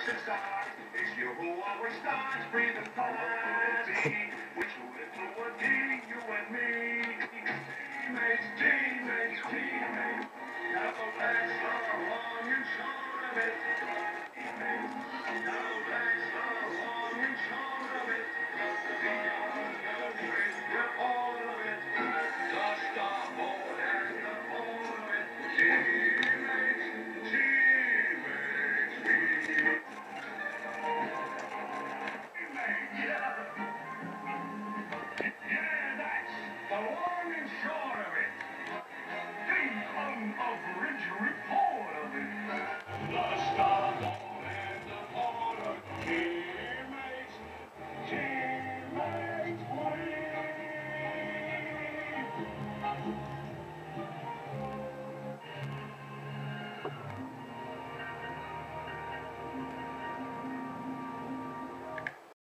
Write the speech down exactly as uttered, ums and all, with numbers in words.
It's you who always starts breathing party. Which would through a D, you and me. Teammates, teammates, teammates. Now let's go long and short of it. Teammates. Now let's go long and short of it. Beyond the great, we're all of it. Just a more and the more of it. Teammates, teammates, teammates.